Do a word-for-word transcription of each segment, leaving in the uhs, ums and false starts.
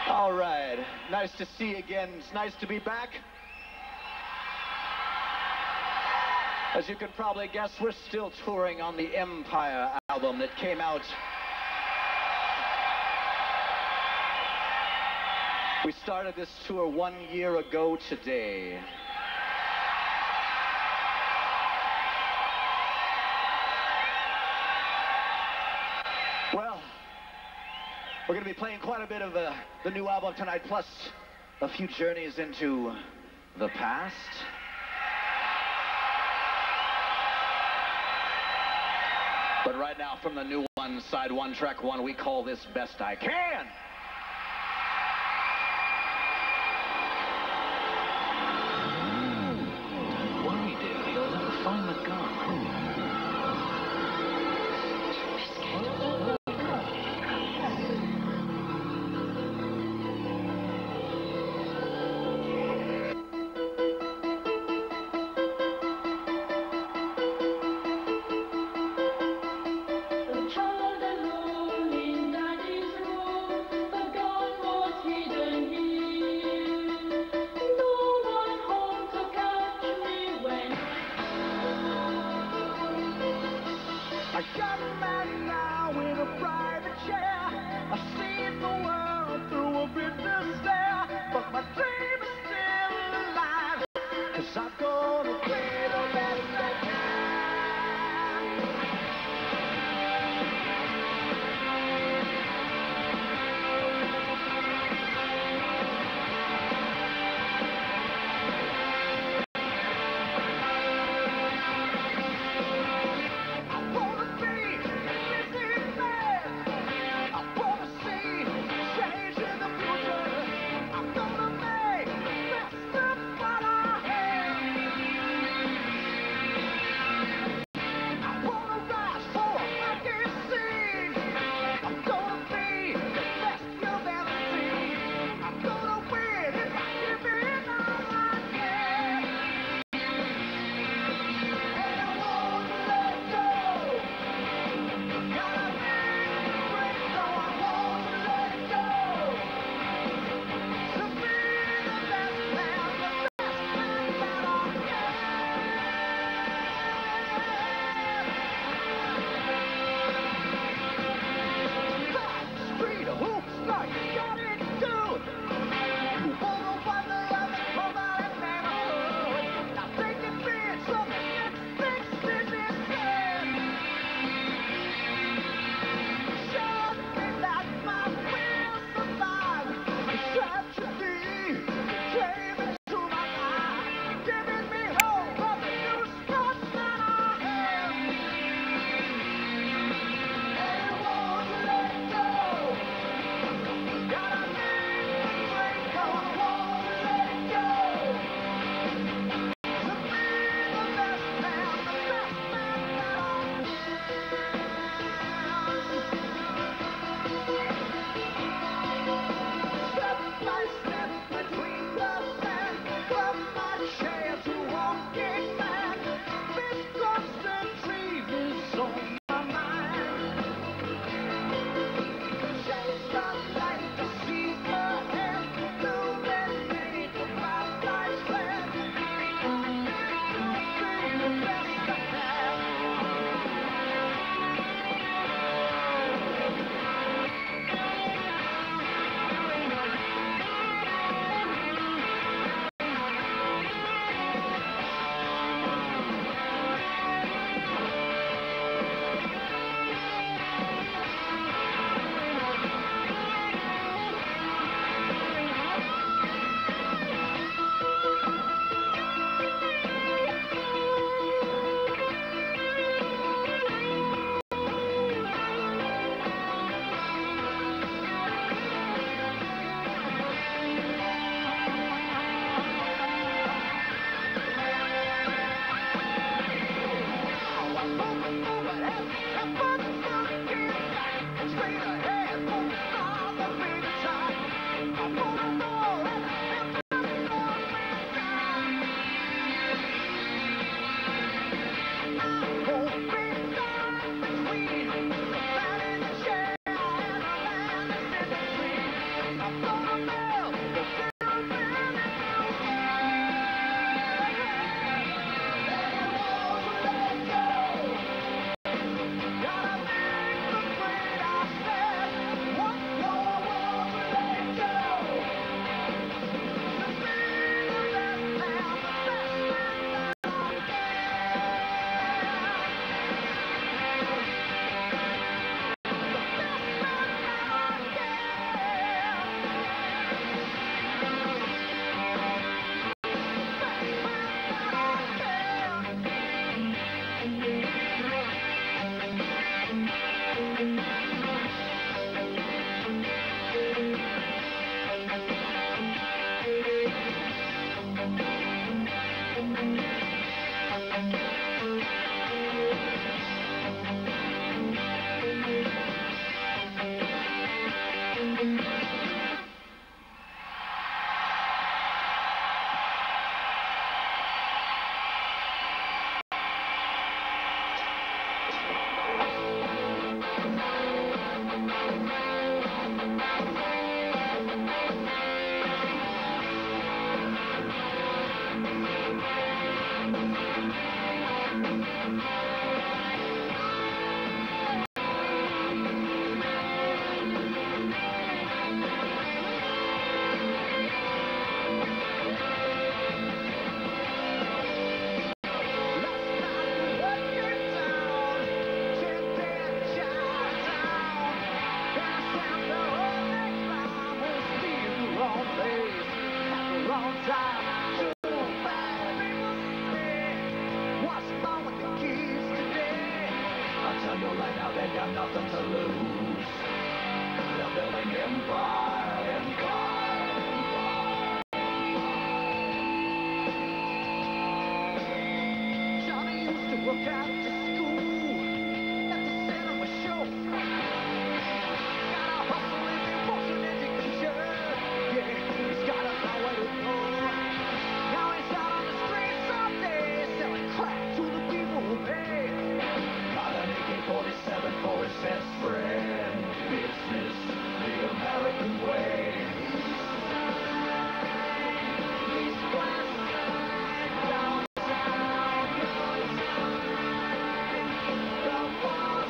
All right, nice to see you again. It's nice to be back. As you can probably guess, we're still touring on the Empire album that came out. We started this tour one year ago today. Well, we're going to be playing quite a bit of uh, the new album tonight, plus a few journeys into the past. But right now, from the new one, side one, track one, we call this Best I Can. What do we do? You'll have to find the gun. I got a man now in a private chair. I see the world through a business stare. But my dream is still alive, 'cause I'm gonna play the best I can. Change in the future. I'm gonna make right now they got nothing to lose. They're building empire, empire, empire. Johnny used to work out to school at the cinema show. Gotta hustle if he wants an education. Yeah, he's got a long way to go. Now he's out on the streets all day, selling crack to the people who pay. Got an A K forty-seven for his best friend. Business, the American way. He's classified downtown. The boss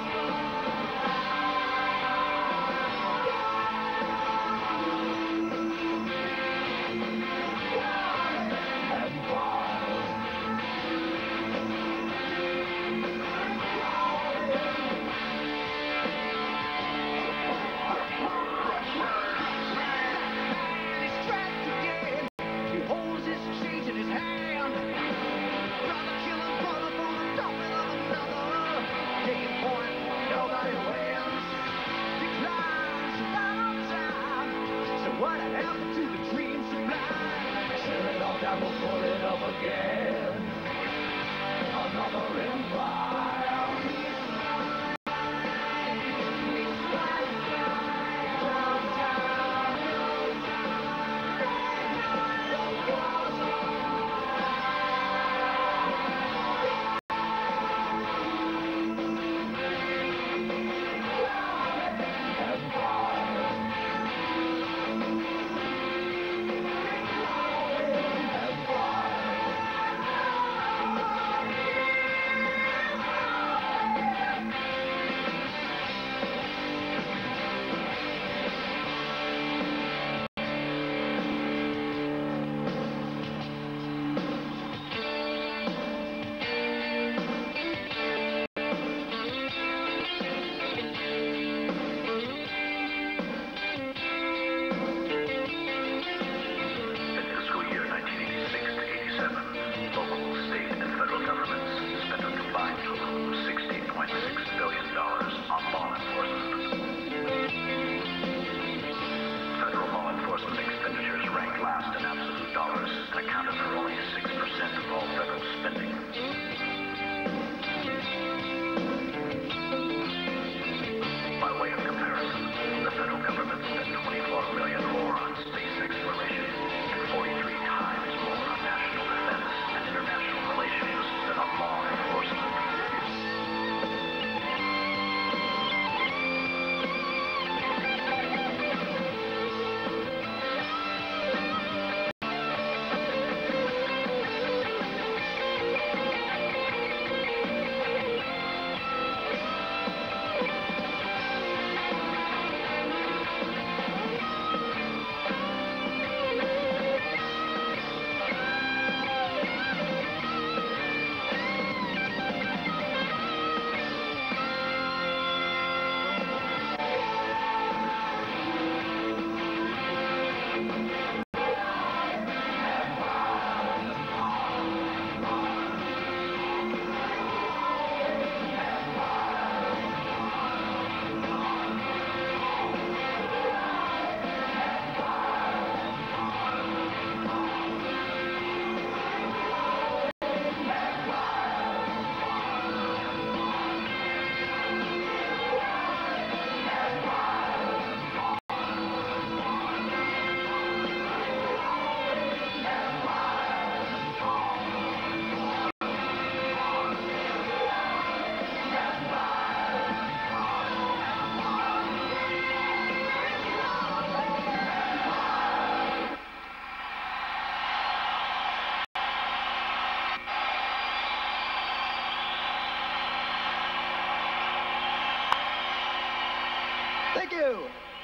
Thank you.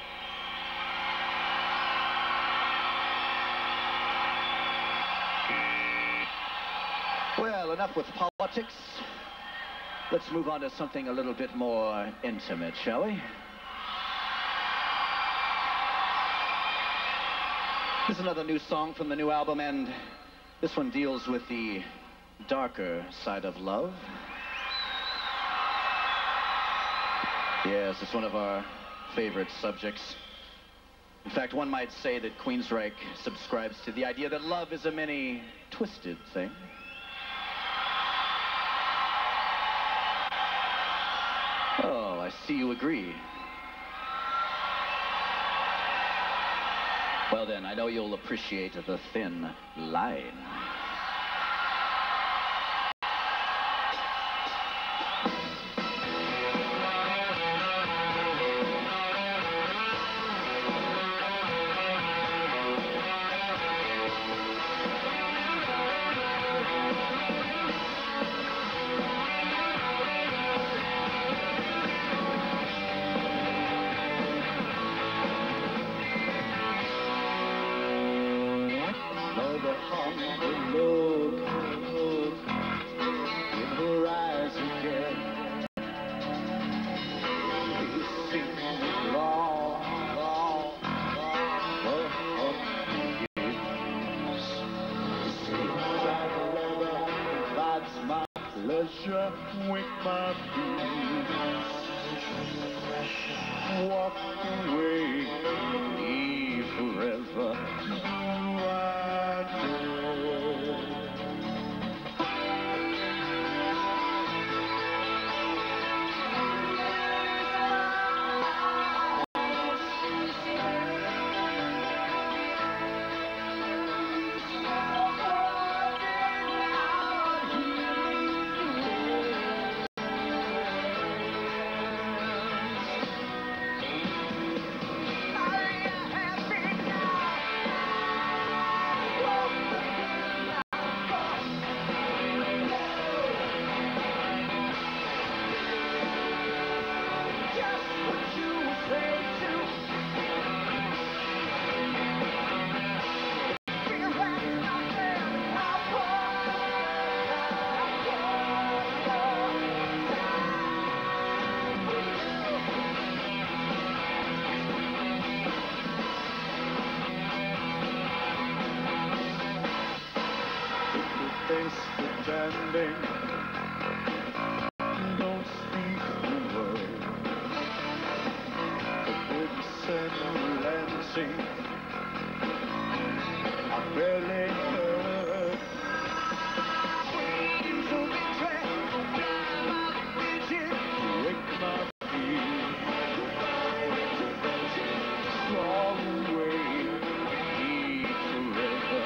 Well, enough with politics. Let's move on to something a little bit more intimate, shall we? This is another new song from the new album, and this one deals with the darker side of love. Yes, it's one of our favorite subjects. In fact, one might say that Queensrÿche subscribes to the idea that love is a many twisted thing. Oh, I see you agree. Well then, I know you'll appreciate the thin line. With my feet, walk away, leave forever. I dare. Pretending, don't speak a word. Forbids and relenting, I barely heard. Dreams of regret, blind my vision, wake my feet. Crawl away, leave forever.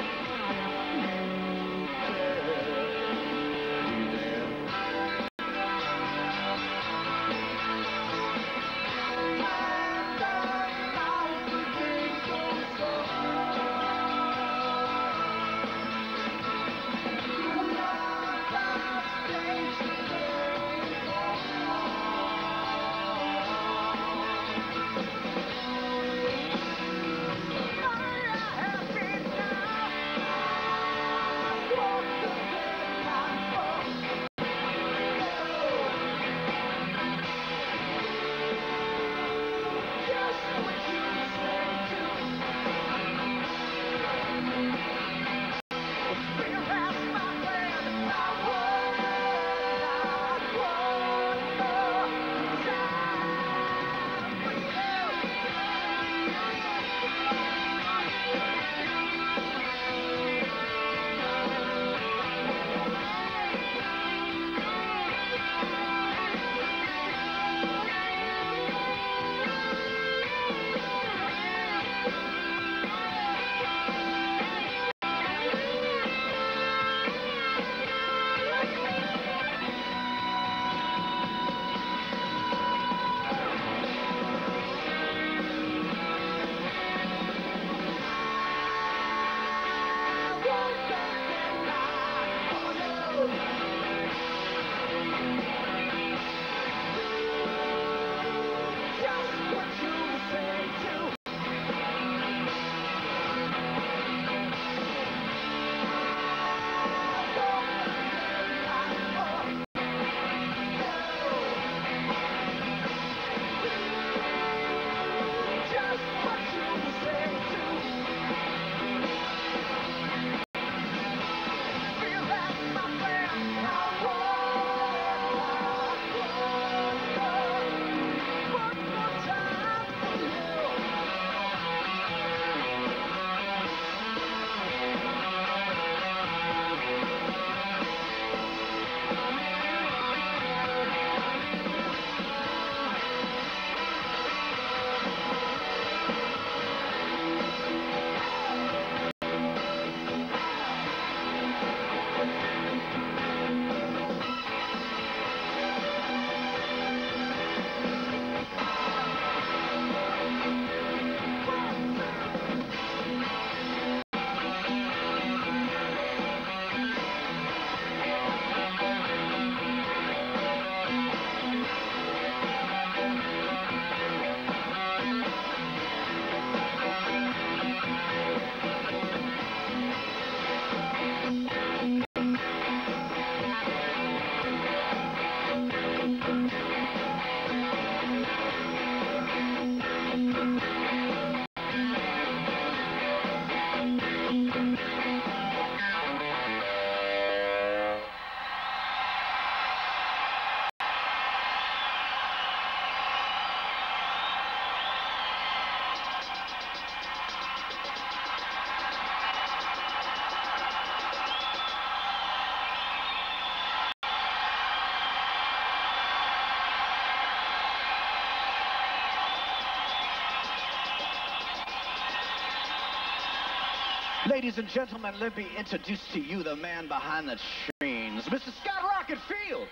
Ladies and gentlemen, let me introduce to you the man behind the trains, Mister Scott Rockenfield.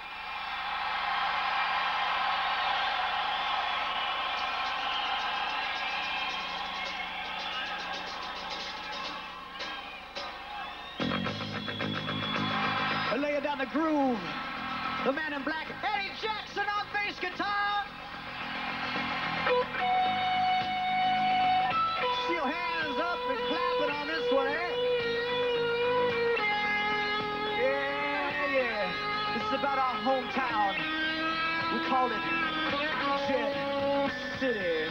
Laying down the groove, the man in black, Eddie Jackson on bass guitar. See your hands up and clapping on this one, eh? Yeah, yeah. This is about our hometown. We call it Jet City.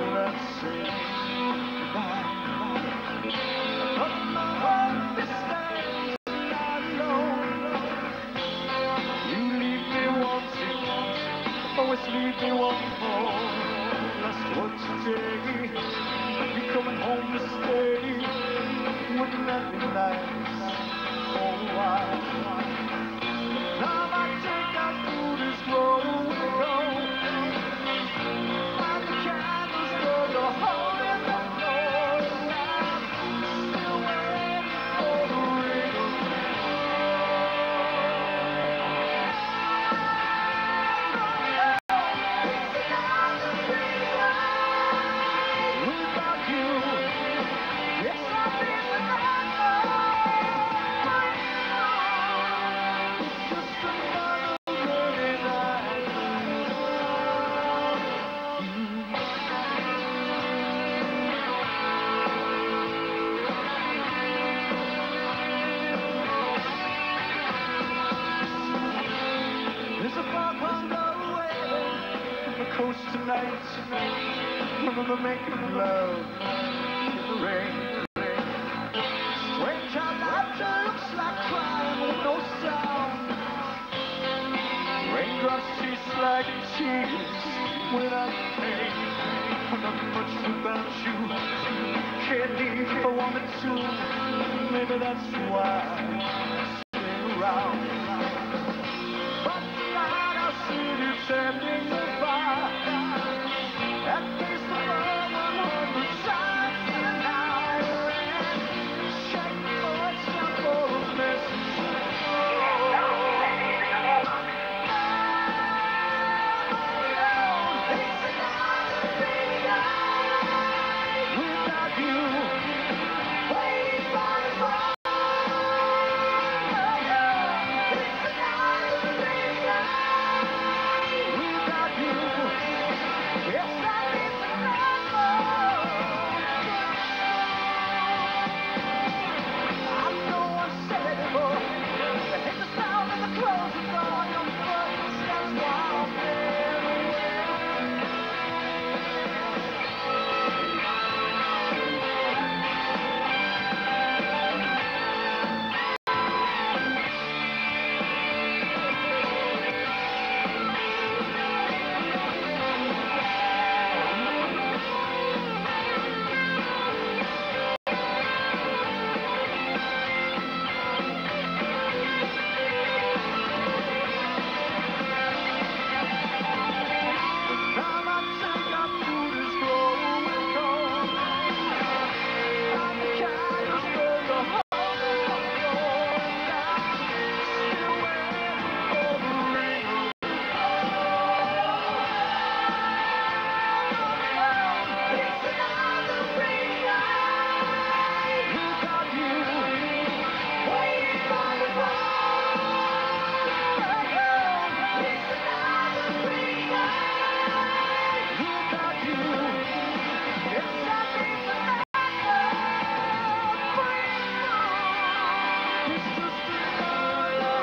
let's say goodbye. But my heart is standing alone. You leave me wanting, always leave me wanting more. Last word today, you coming home to stay. Wouldn't that be nice for a while? Now I take out through this road we go, and the candles burn a hole in the floor. I'm still waiting for the ring. Without you, yes, I'll be without you. Just another rainy night. There's a fog on the way from the coast tonight. Remember making love in the rain. Strange how laughter looks like crying with no sound. Raindrops taste like cheese without pain. Not much without you. Can't leave if I wanted to. Maybe that's why I stay around. But tonight I'll see you standing by. At least the world one hundred times an hour. And shake my step for a message. It's another rainy night without you. Waiting by the fire. It's another rainy night without you. Yes, I need to know. I know I said it before. I hate the sound of the closing door. Your footsteps while they're Now I take out through this road we go, and the candles burn the hole in the floor. Still waiting for the ring. It's another rainy night without you. Waiting by the fire. It's another rainy night without you. Yes, I need the night. It's just another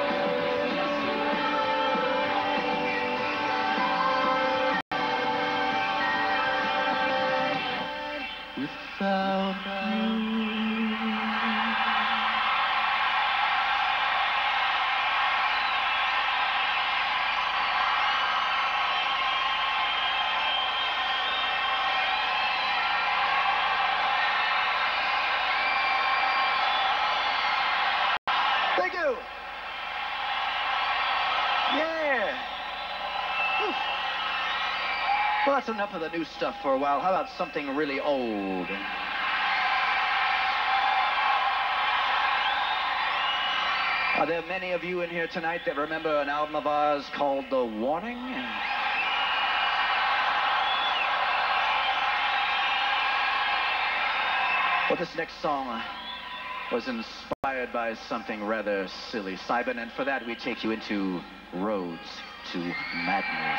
without you. Thank you. Yeah. Whew. Well, that's enough of the new stuff for a while. How about something really old? Are there many of you in here tonight that remember an album of ours called The Warning? Well, this next song was inspired by something rather silly, Simon, and for that we take you into Roads to Madness.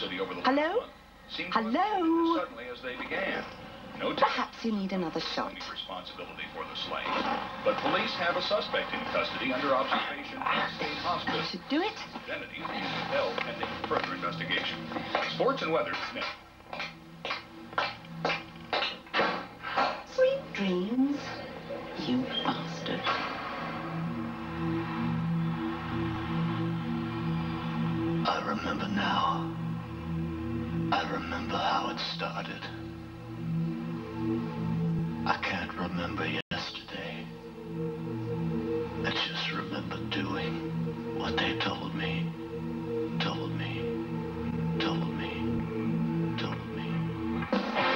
city over the Hello? last month seemed Hello? to have ended as suddenly as they began. No doubt Perhaps you need another shot. responsibility for the slayings, but police have a suspect in custody under observation at a state hospital. I should do it. Identity is being held pending further investigation. Sports and weather next. Sweet dreams, you bastard. I remember now. I remember how it started. I can't remember yesterday. I just remember doing what they told me, told me, told me, told me.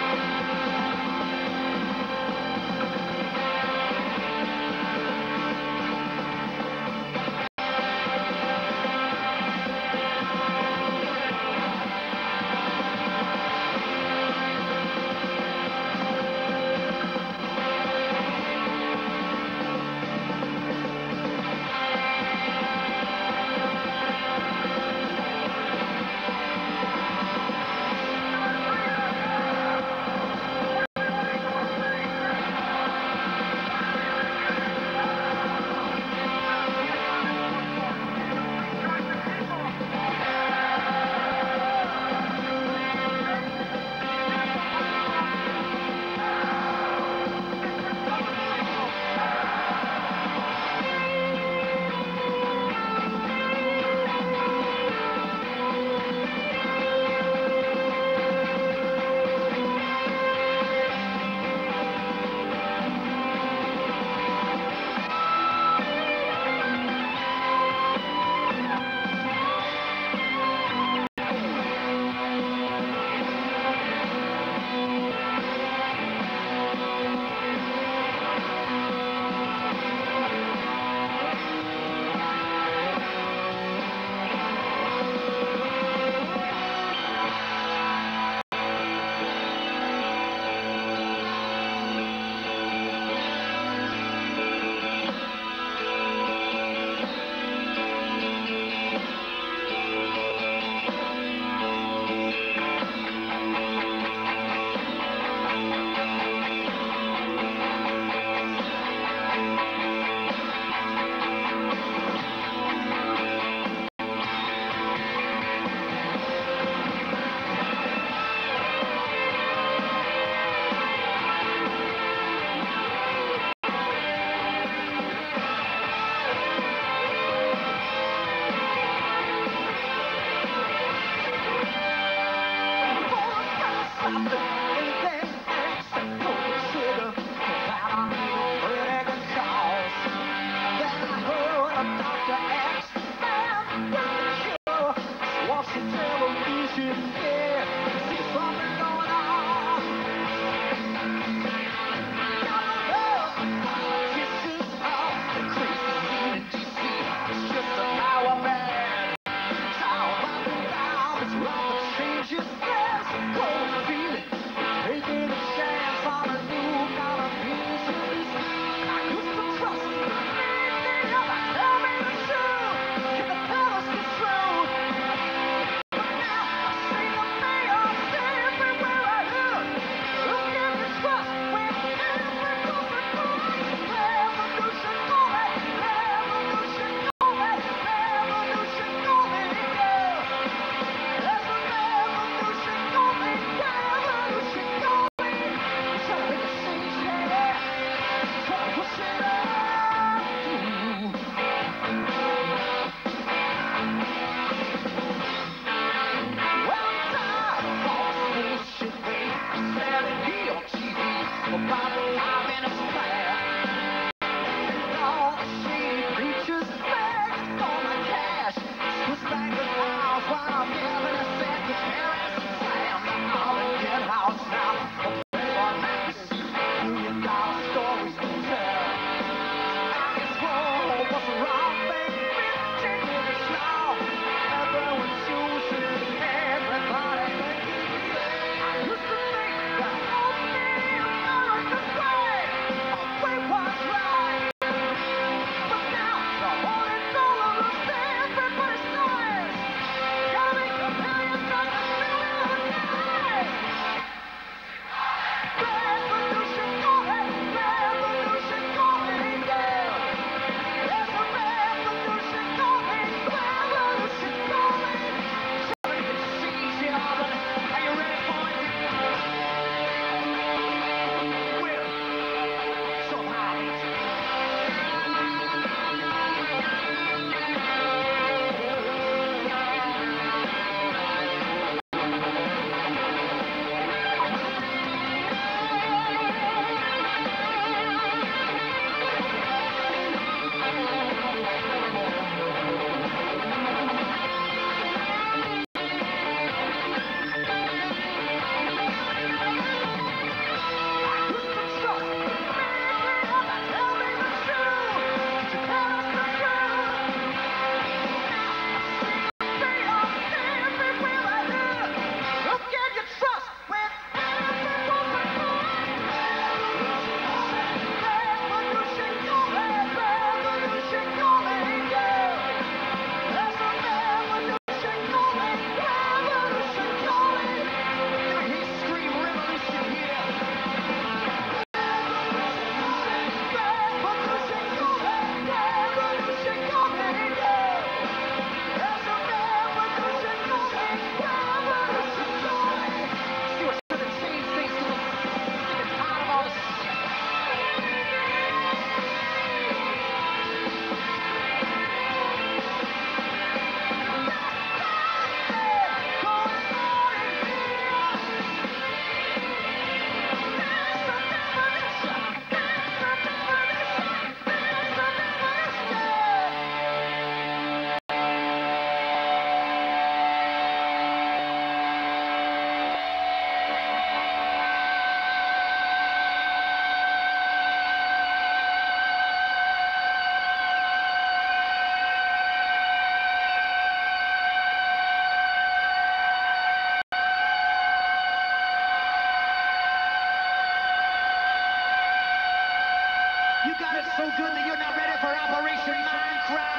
so good that you're not ready for Operation Mindcrime.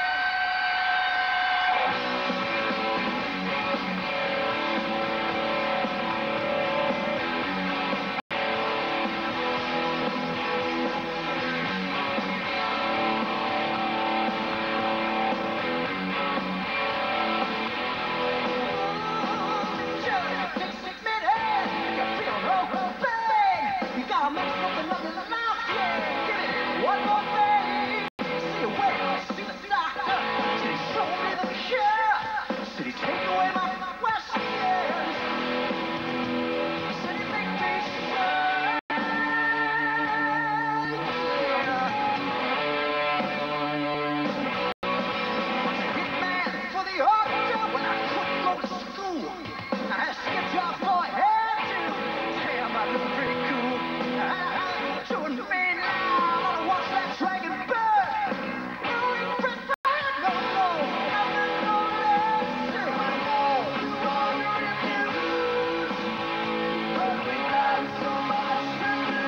One more thing, see you wait, see the doctor, see show me the cure, see take away my questions, see make me sure. Hitman for the order when I couldn't go to school. I had to get jobs for I had to. Damn, I look pretty cool. I, I, showing me now. Watch that dragon burn! No regret, no, no, I'm not gonna say I know you already knew, but we got so much to do.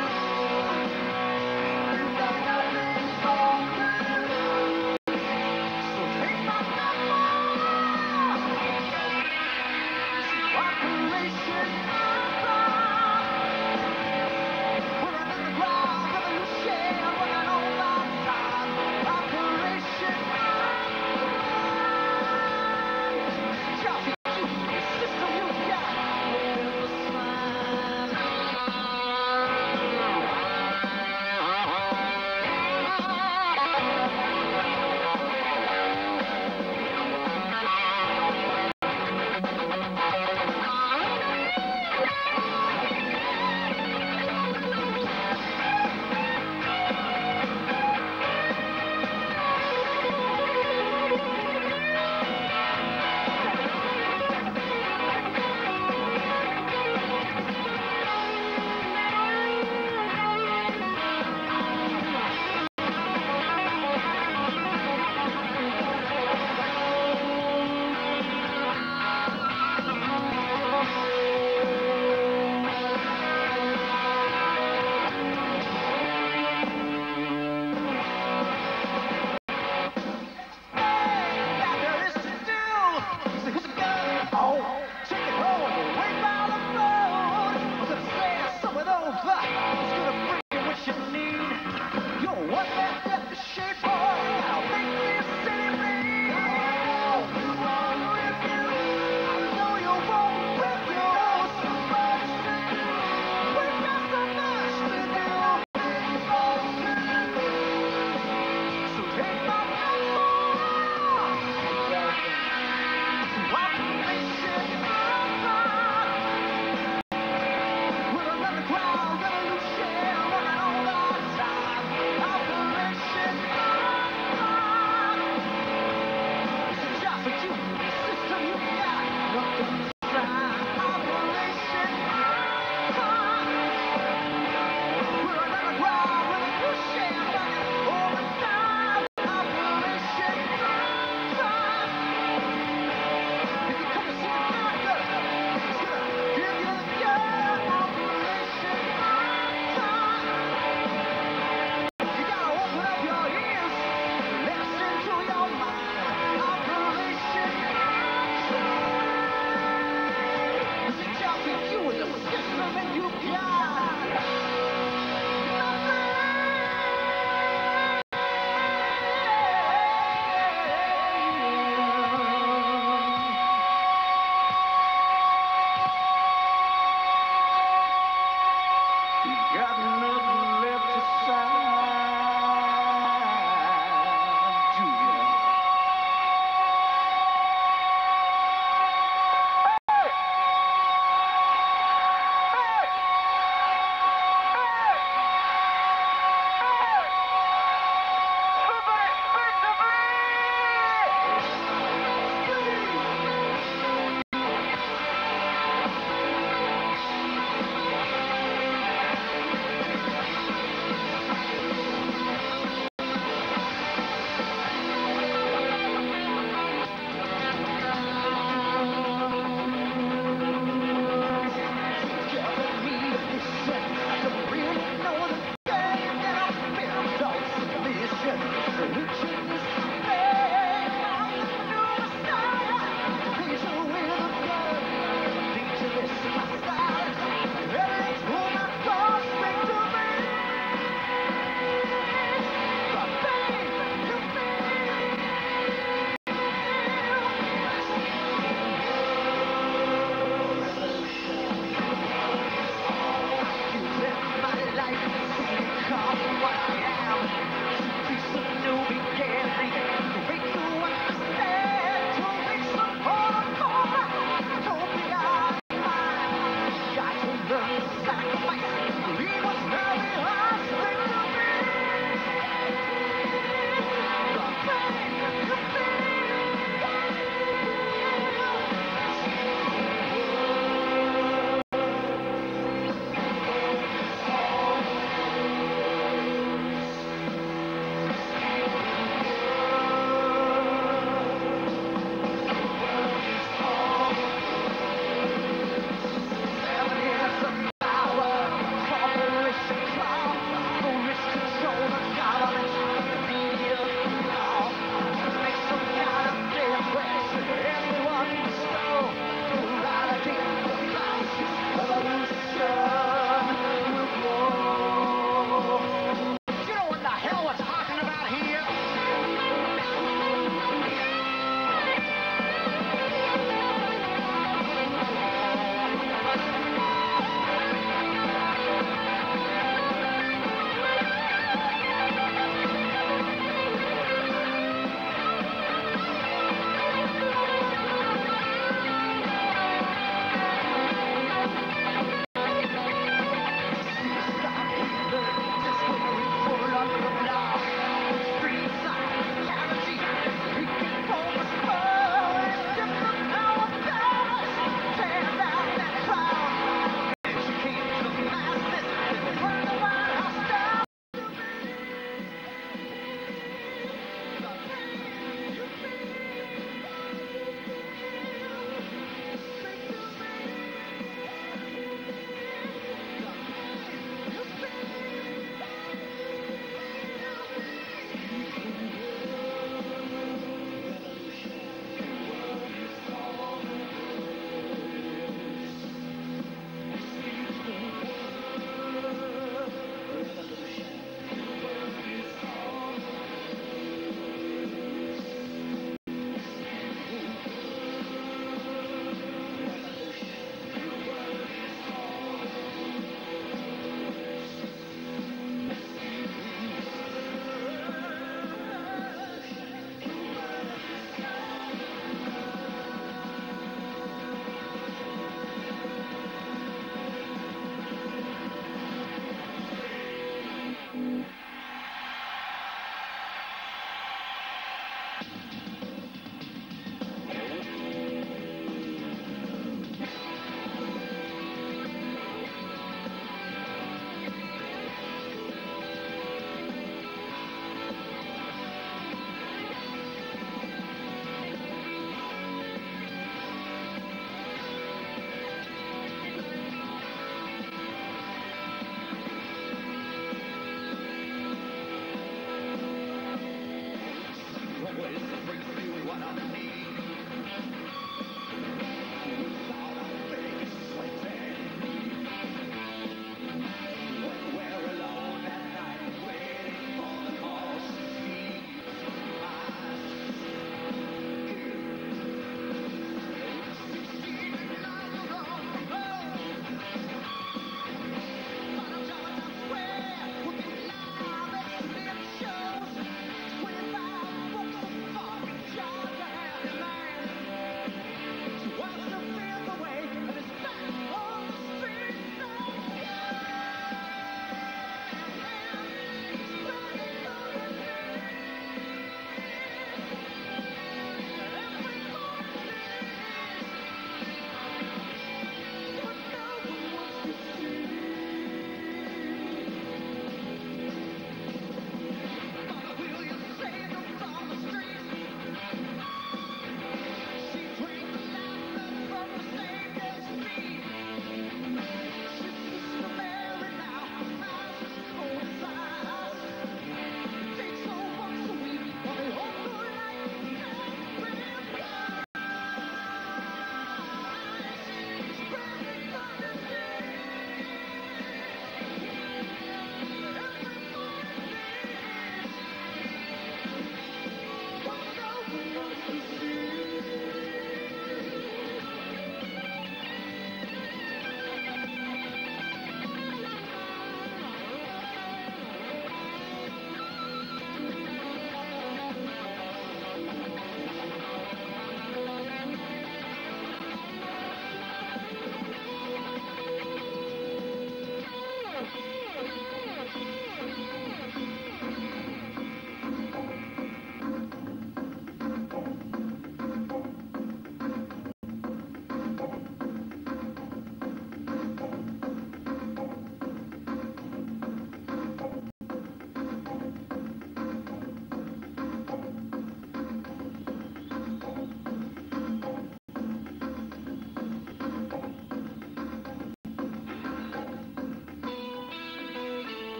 You got nothing more to do, so take my number. Operation we're under the ground, revolution, running all our time. Operation just you, the system you got, will smile.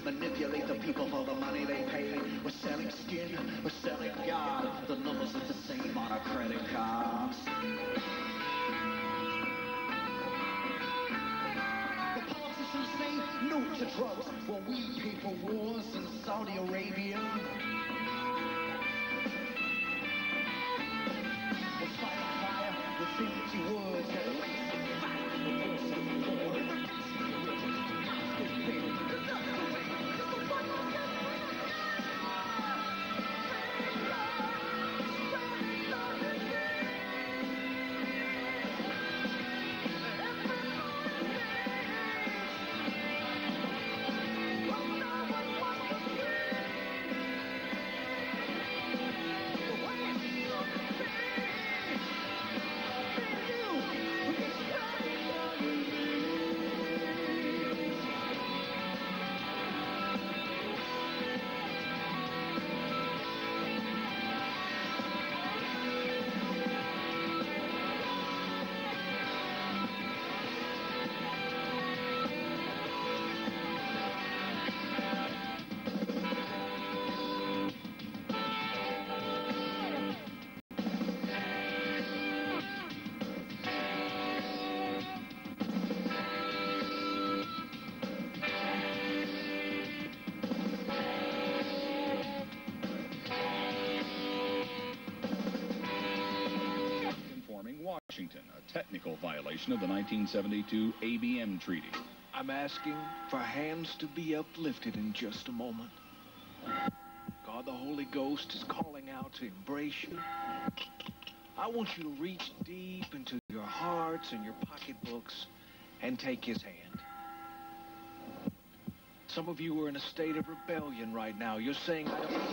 manipulate the people for the money they pay. We're selling skin, we're selling God. The numbers are the same on our credit cards. The politicians say no to drugs, while we pay for wars in Saudi Arabia. We're fighting fire with empty words that race and fight. The voice of the poor and the race of the rich. God's good thing. That's the way. That's the one that's Washington, a technical violation of the nineteen seventy-two A B M Treaty. I'm asking for hands to be uplifted in just a moment. God, the Holy Ghost is calling out to embrace you. I want you to reach deep into your hearts and your pocketbooks and take his hand. Some of you are in a state of rebellion right now. You're saying, I don't...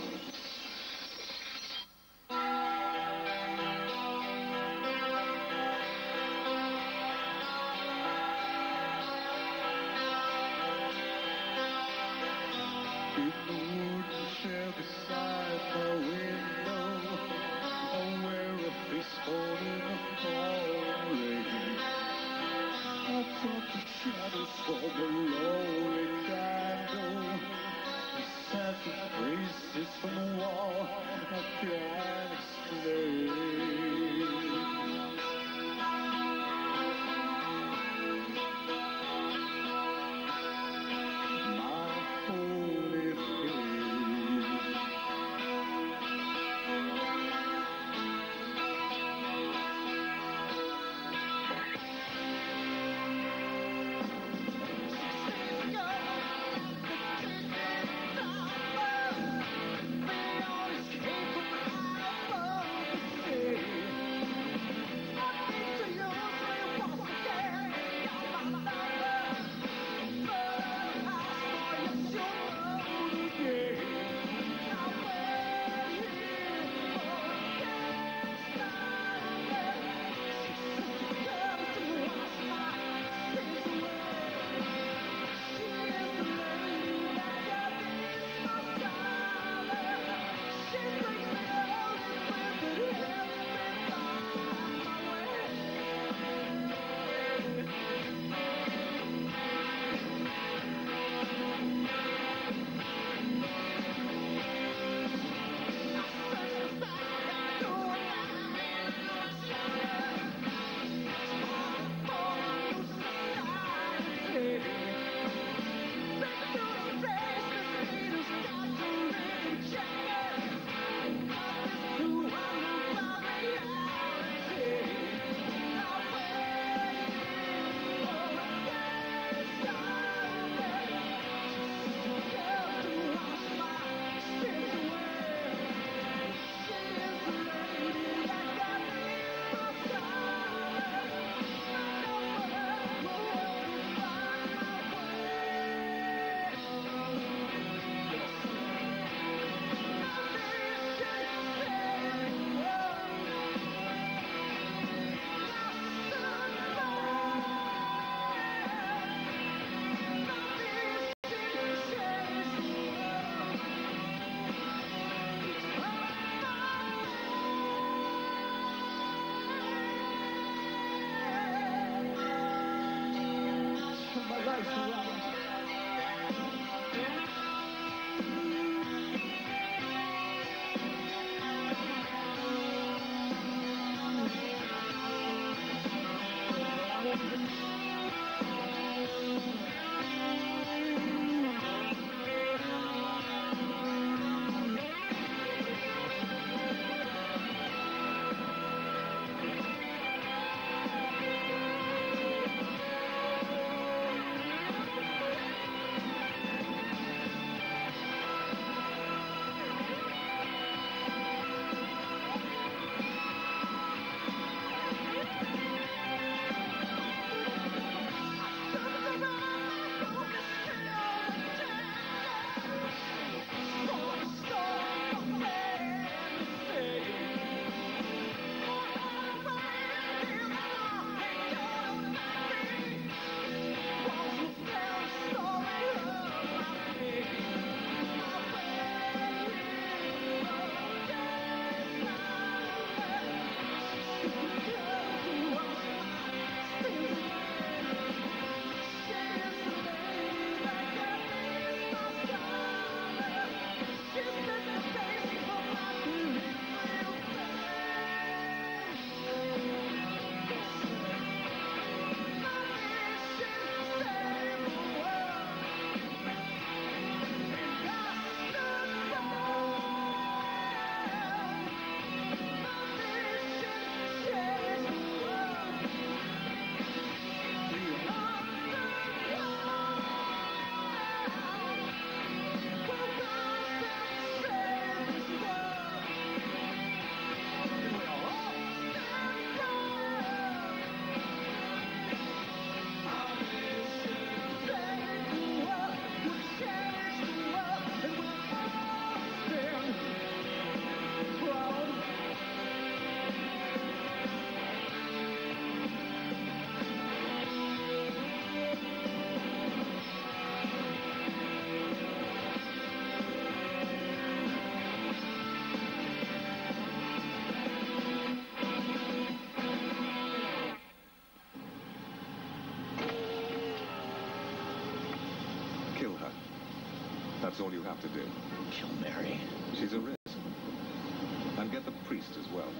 That's all you have to do. Kill Mary. She's a risk. And get the priest as well.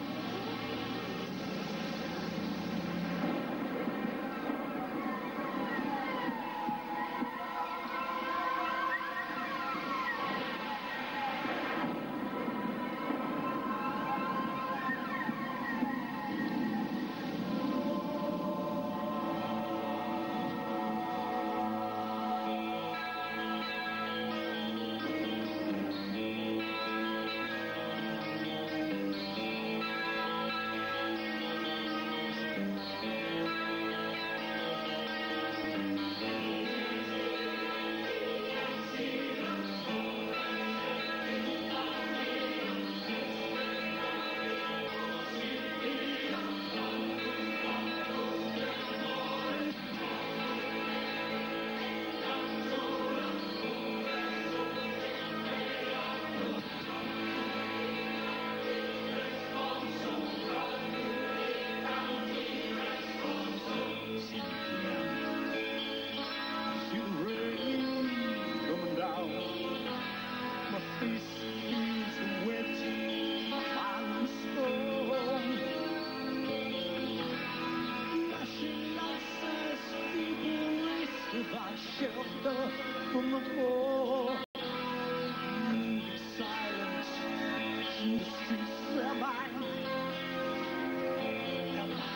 Shelter from the war. Moving silence through the streets. Am I? Am I?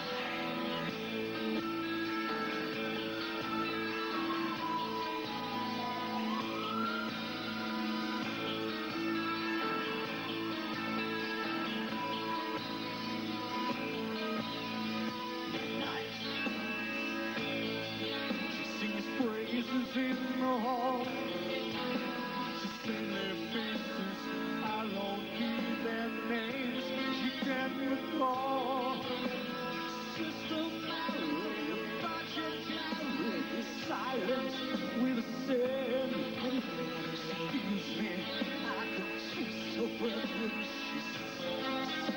In the hall, to see their faces, I don't need their names. She can't recall. Sister Mary, thought you carried the silence with a sin. Excuse me, I could taste her breath when she said,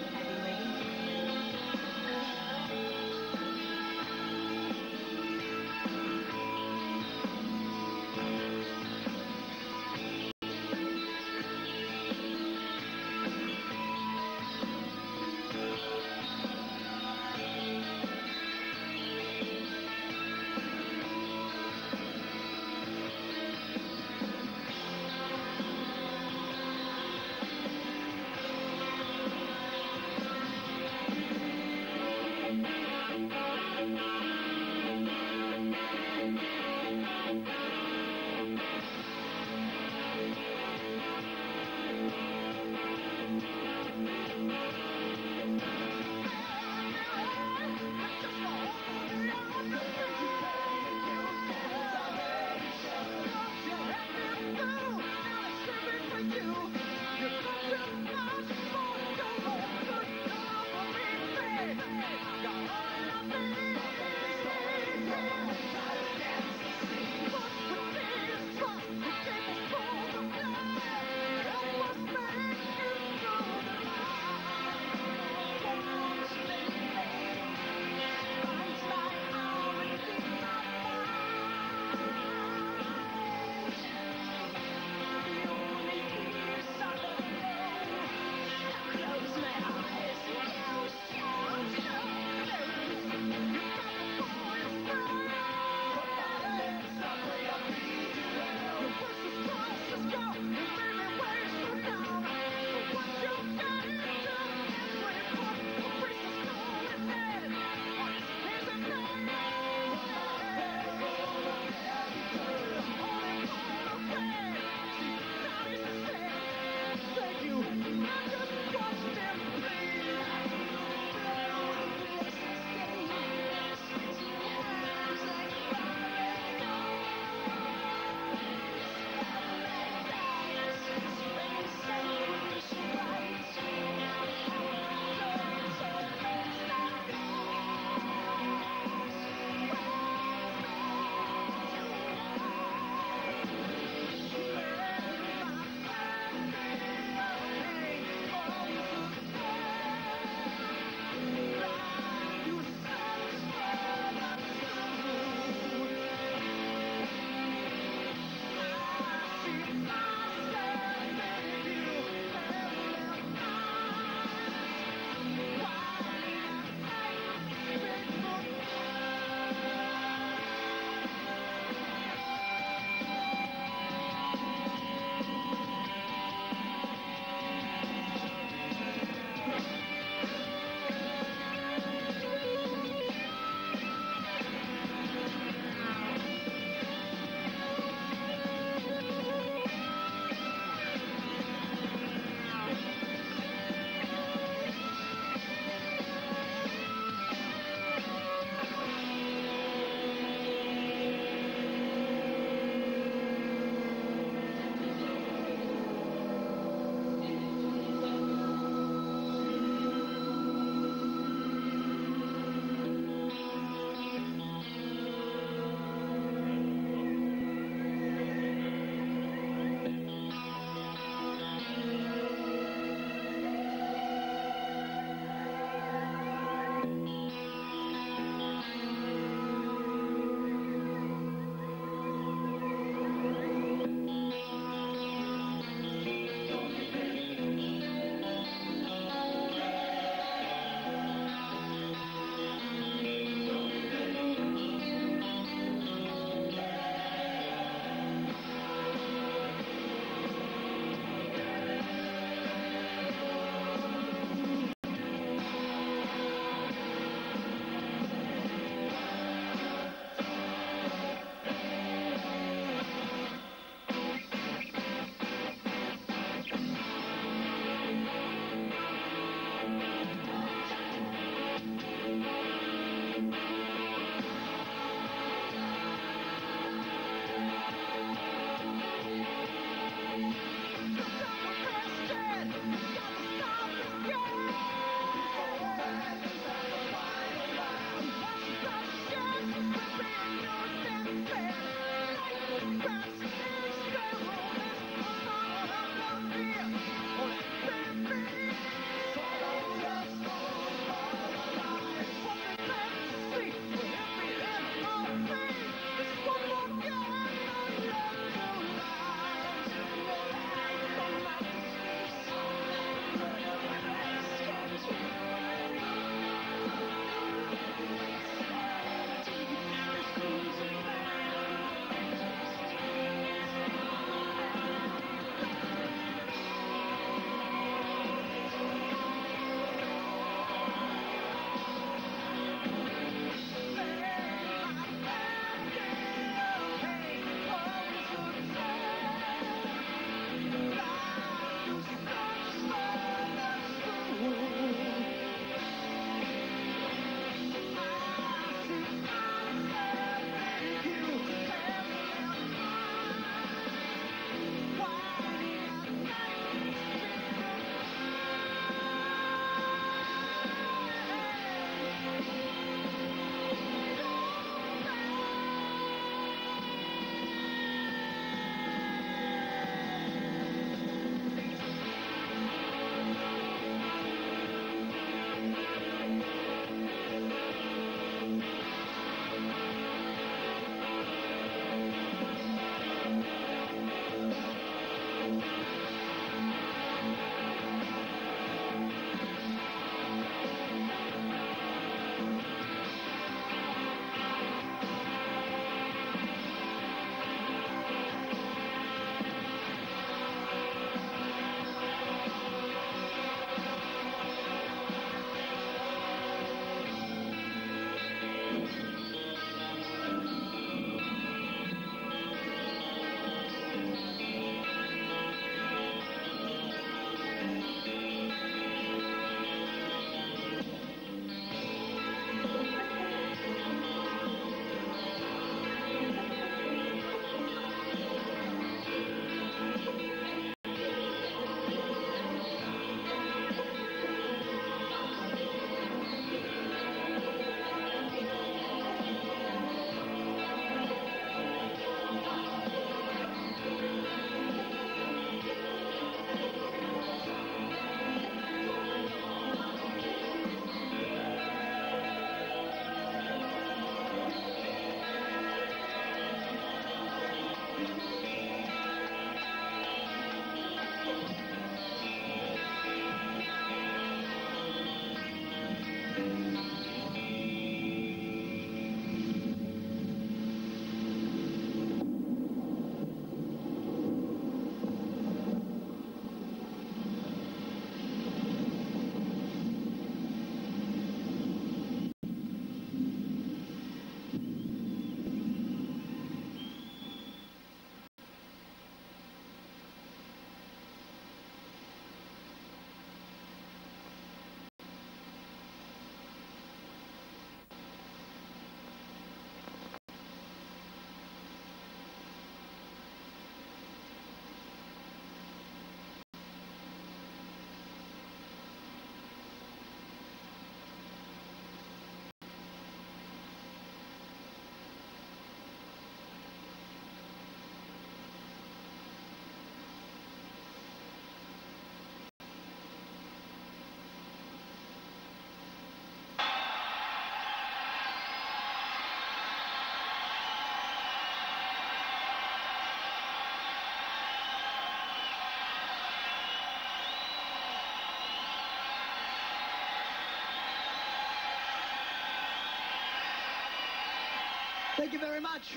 Thank you very much.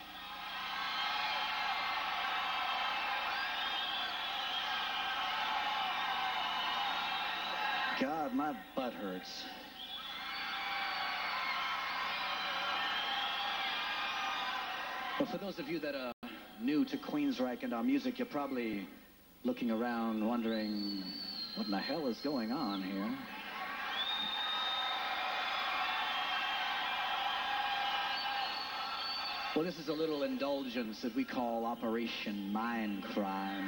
God, my butt hurts. Well, for those of you that are new to Queensrÿche and our music, you're probably looking around wondering, what in the hell is going on here? Well, this is a little indulgence that we call Operation Mindcrime.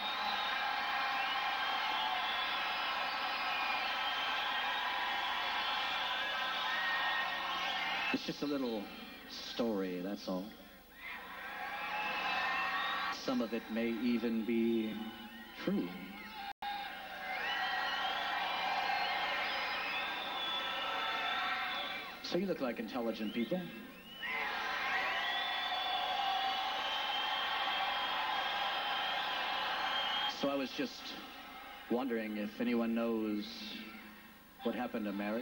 It's just a little story, that's all. Some of it may even be true. So you look like intelligent people. So I was just wondering if anyone knows what happened to Mary.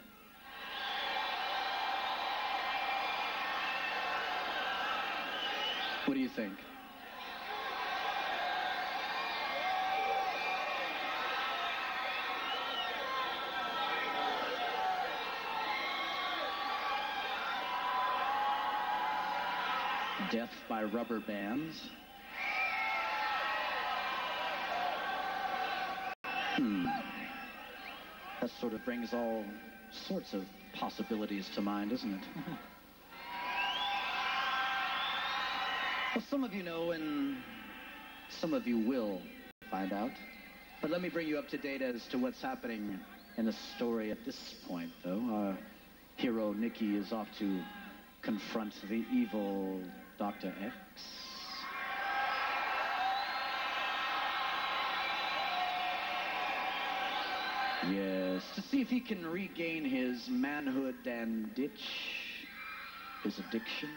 What do you think? Death by rubber bands? Hmm. That sort of brings all sorts of possibilities to mind, isn't it? Well, some of you know, and some of you will find out. But let me bring you up to date as to what's happening in the story at this point, though. Our hero, Nikki, is off to confront the evil Doctor X. Yes, to see if he can regain his manhood and ditch his addiction.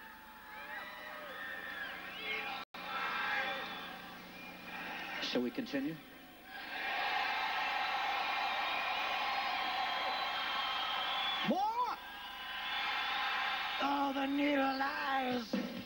Shall we continue? More! Oh, the needle lies!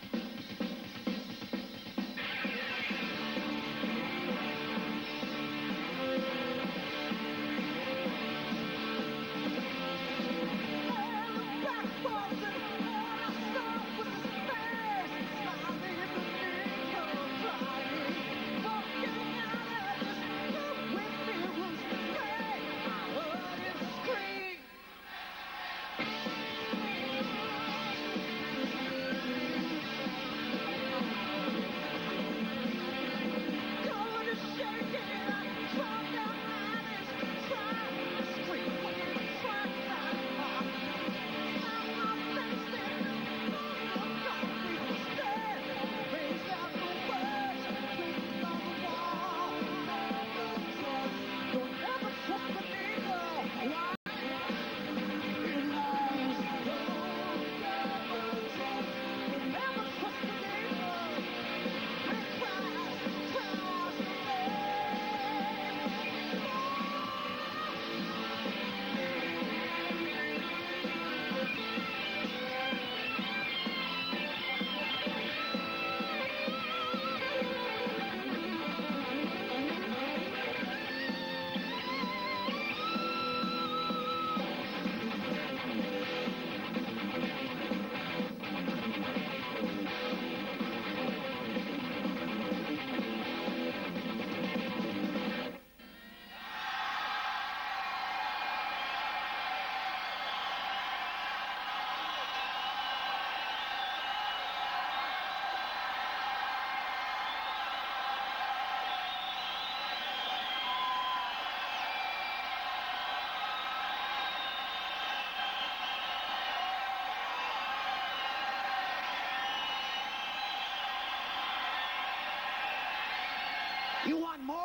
You want more?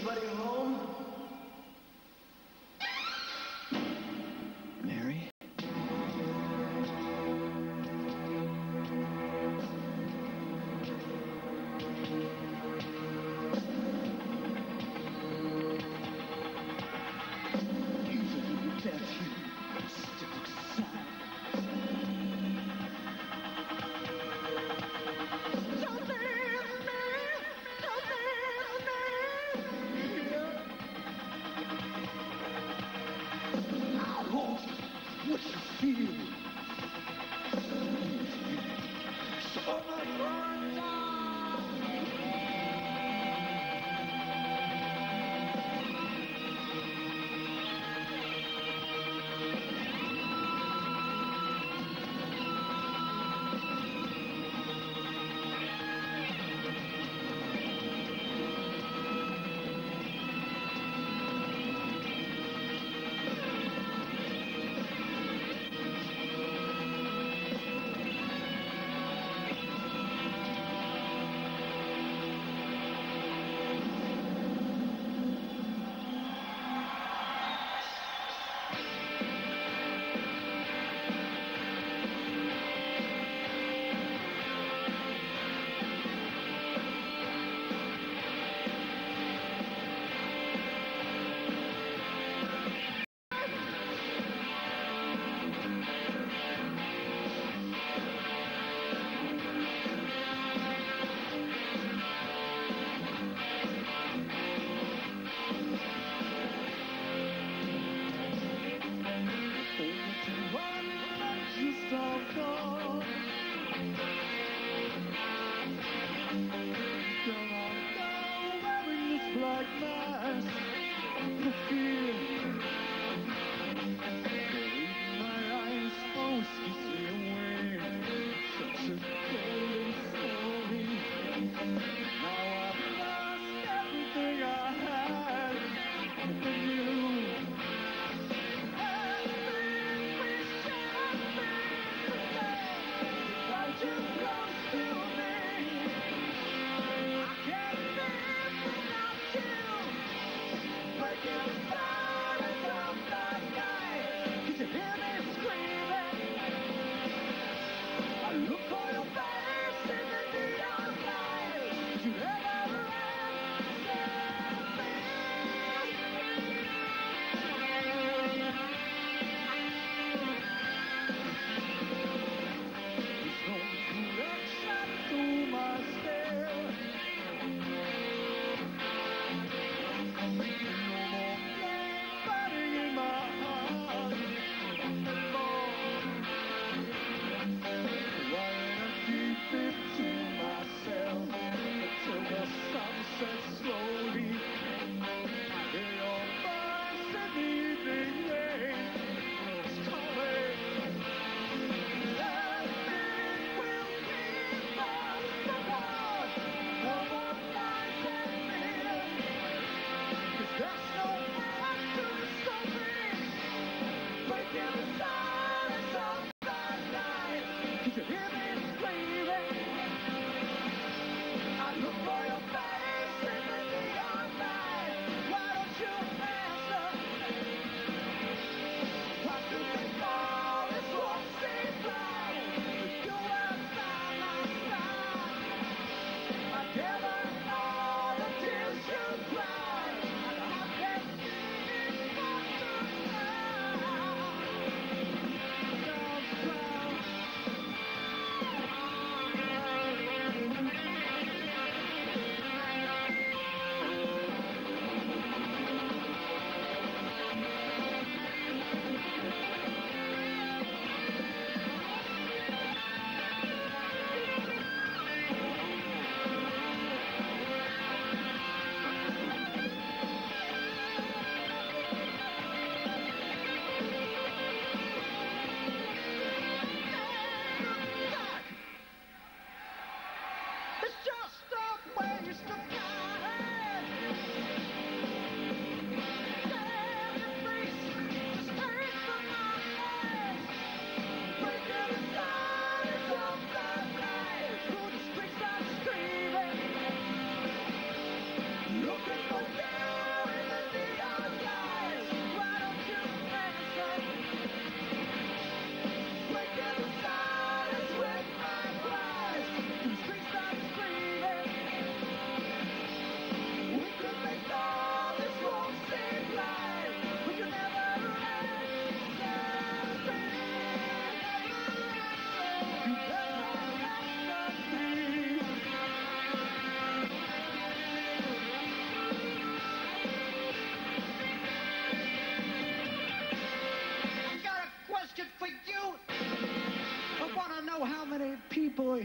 Anybody home? Mary? Don't leave me! Don't leave me!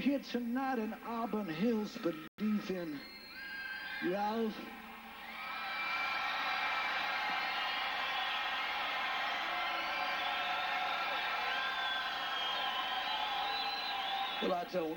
here tonight in Auburn Hills, believe in love. Well, I don't.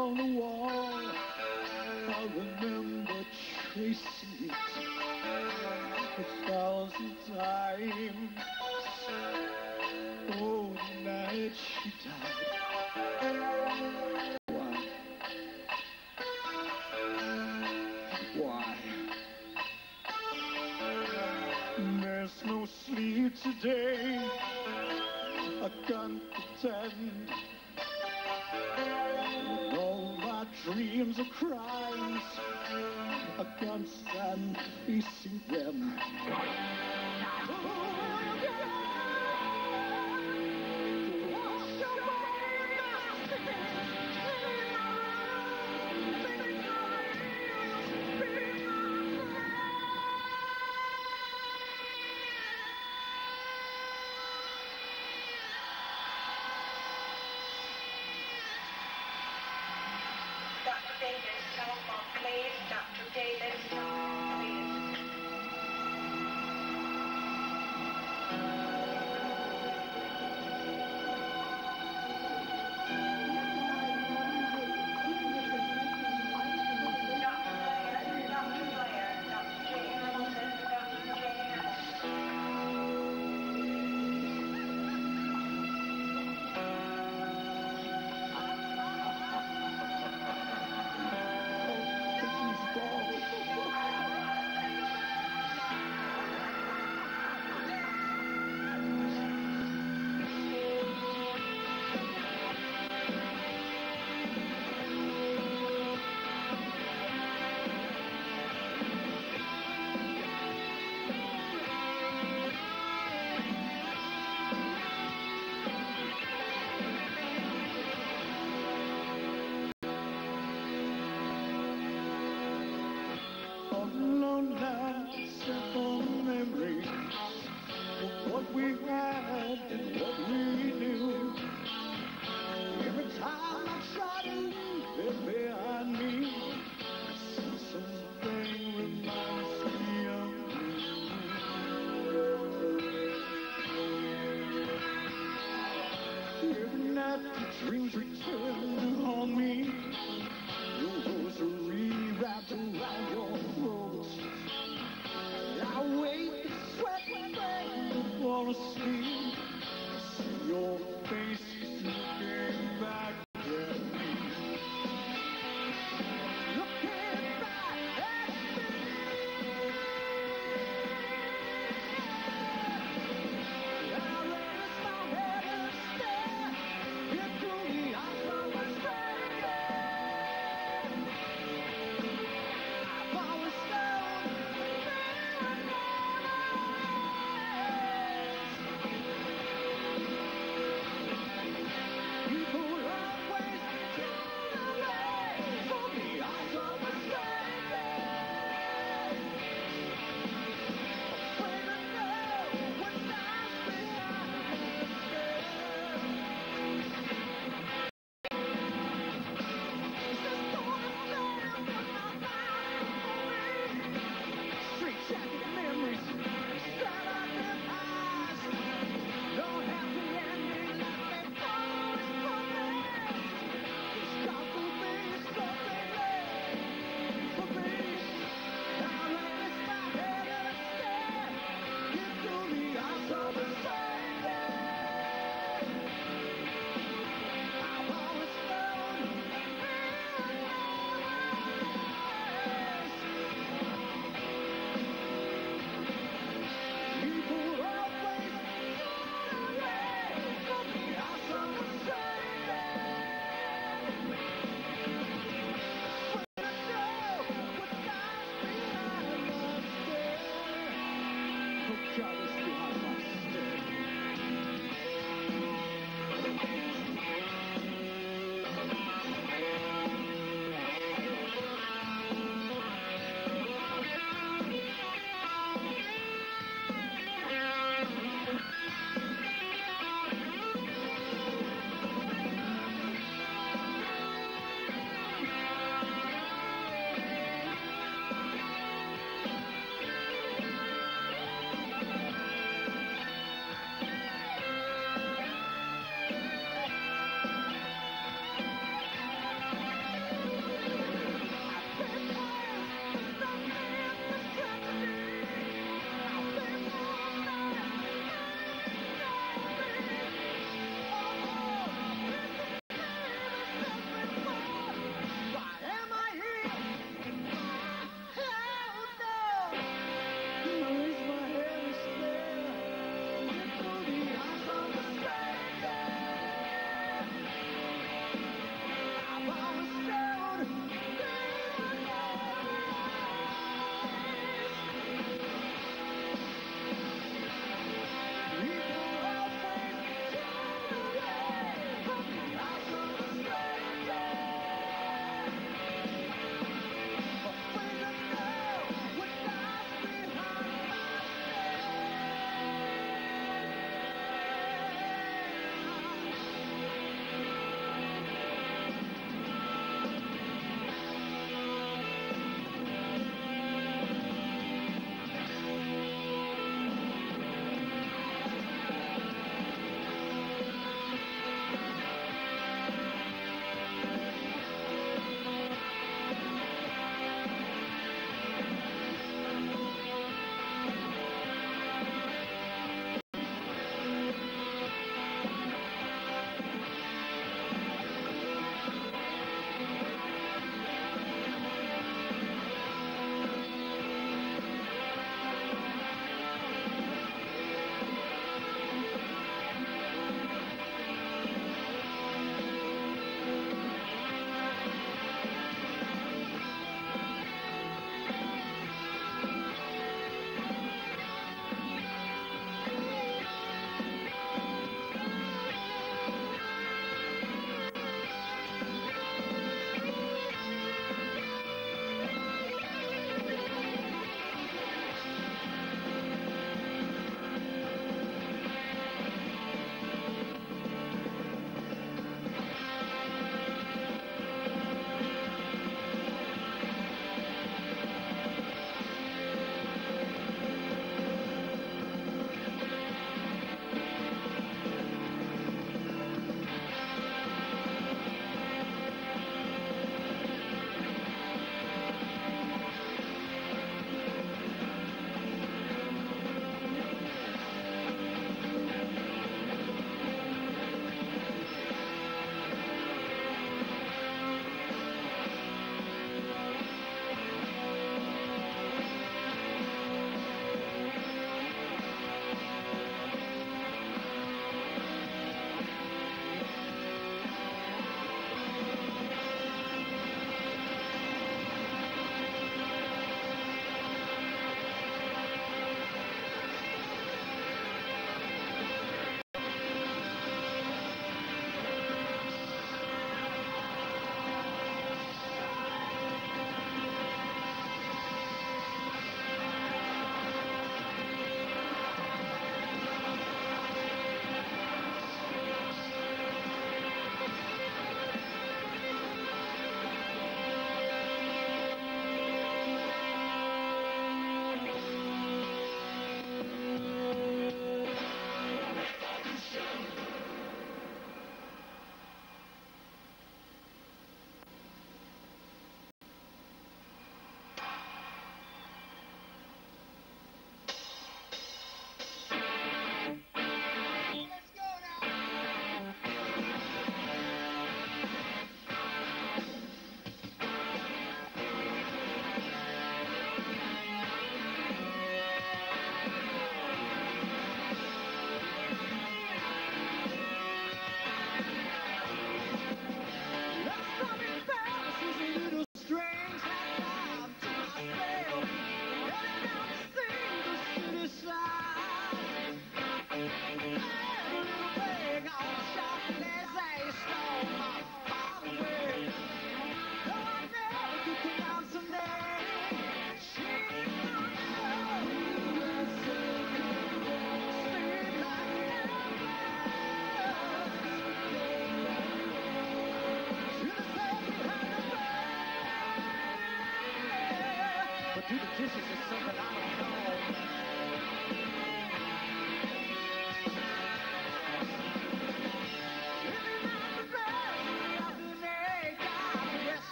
on the wall. I remember tracing it a thousand times. Oh, the night she died. Why? Why? There's no sleep today. I can't pretend. When all my dreams are crimes, I can't stand facing them. Doctor Davis, telephone, please. Doctor Davis, telephone, please. Doctor Blair, Doctor J. Hamilton, Doctor J. Hamilton. All alone now, simple memories of what we had and what we knew. Every time I try to leave it behind me, something reminds me of you. Every night the dreams return to haunt me. Your rosary wrapped around your throat. I wait and sweat and beg to fall asleep. See your face looking back at me. Looking back at me. I raise my head and stare into the eyes of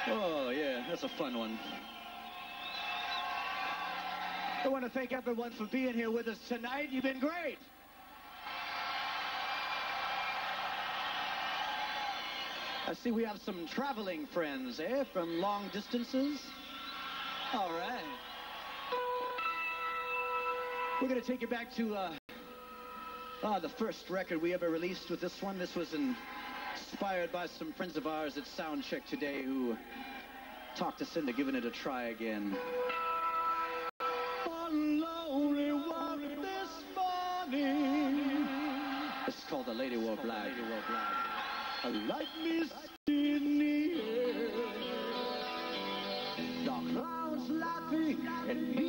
Oh, yeah, that's a fun one. I want to thank everyone for being here with us tonight. You've been great. I see we have some traveling friends, eh, from long distances. All right. We're going to take you back to uh, uh, the first record we ever released with this one. This was inspired by some friends of ours at Soundcheck today who talked us into giving it a try again. Lonely walk this morning. This is called The Lady Wore Black. Lady Wore Black. A light mist in the air. Dark clouds laughing and